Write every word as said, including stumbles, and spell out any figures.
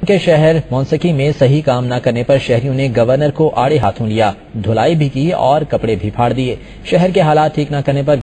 के शहर मौनसकी में सही काम न करने पर शहरियों ने गवर्नर को आड़े हाथों लिया, धुलाई भी की और कपड़े भी फाड़ दिए। शहर के हालात ठीक न करने पर